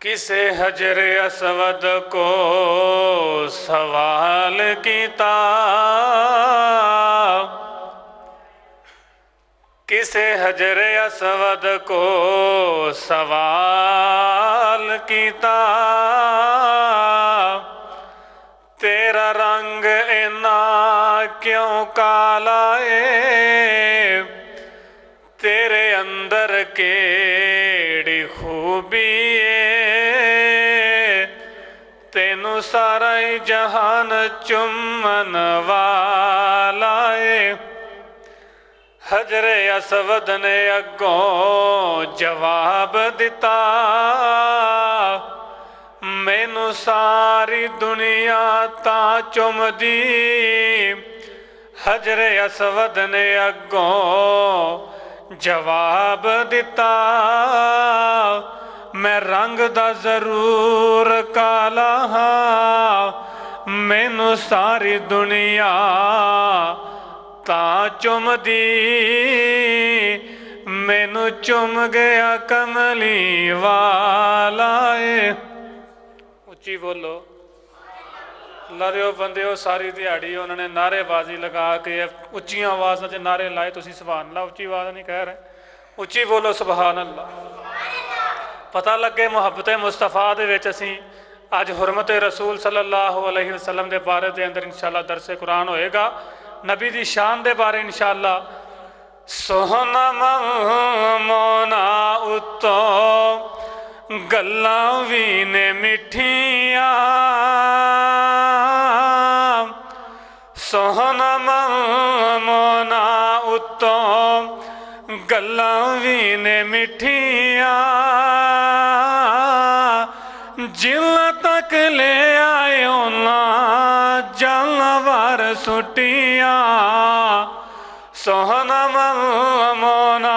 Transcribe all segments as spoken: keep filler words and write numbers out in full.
किसे हजर असवद को सवाल कीता, किसे हजर असवद को सवाल कीता। तेरा रंग इना क्यों काला है, तेरे अंदर केड़ी खूबी है, तेनू सारा ही जहान चुमन वाला है। हजरे असवद ने अगों जवाब दिता, मैनू सारी दुनिया ता चुमदी। हजरे असवद ने अगों जवाब दिता, मैं रंग दा जरूर काला हाँ, मैनू सारी दुनिया ता चुमदी। मैनू चुम गया कमली वाला है। उच्ची बोलो, लड़ियो बंदियो सारी दिहाड़ी उन्होंने नारेबाजी लगा के उच्ची आवाज़ से नारे लाए। तुसी सुभान अल्लाह उच्ची आवाज़ नहीं कह रहे, उच्ची बोलो सुभान अल्लाह। पता लगे मुहब्बत मुस्तफा दे विच असी अज हुरमत रसूल सल्लल्लाहु अलैहि वसल्लम के बारे के अंदर इंशाअल्लाह दरसे कुरान होएगा। नबी दी शान दे बारे इंशाअल्लाह। सोहना मोना उत्तो गल्लां वी ने मिठिया, सोहना मोना उत्तो गल्लां वी ने मिठिया। जिल तक ले आयो ना जानवर सुटिया, सोहना मोना।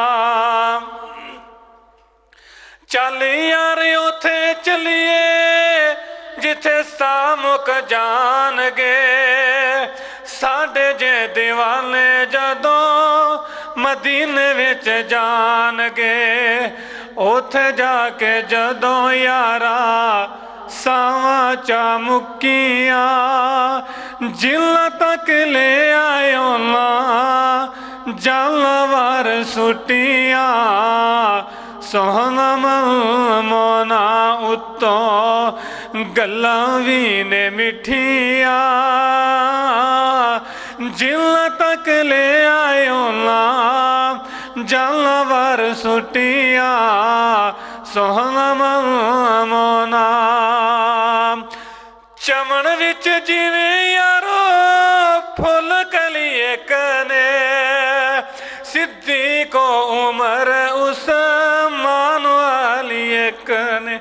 चल यार उथे चलिए जिथे सामुक जान गे, साडे जे दीवाने जदों मदीने विच जान गे। उथे जाके जदों यारा सावा चा मुक्किया, जिल तक ले आयो ना जानवर सुटिया। सोहना मोना उत्तो गल्लां वी ने मिठिया, जिल तक ले आयो ना जानवर सुटिया। सोहना मोना चमन विच जिवें यारो फुल कलिए कने, सिद्धी को उमर उस मान वाली कने।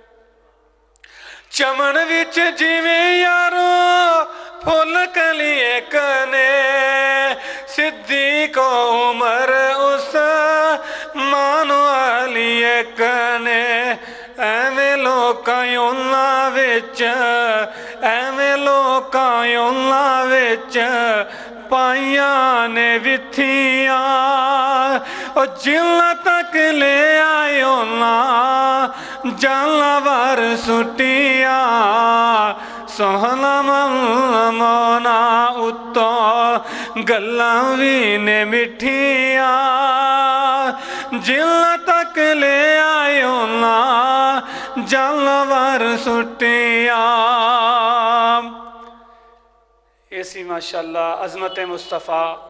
चमन विच जिवें यारो फुल कलिए कने, सिद्धी को उमर उस मान वाली कने। एवें लोकां उन्हां विच, एवें लोकां उन्हां विच पाइयां ने विथियां। ओ जिल तक ले आयो ना जानवर सुटिया, सोहना मोना उत्तो गल्लां वी ने मिठिया। जिल तक ले आयो ना जानवर सुटिया। ऐसी माशाअल्लाह अज़मत मुस्तफ़ा।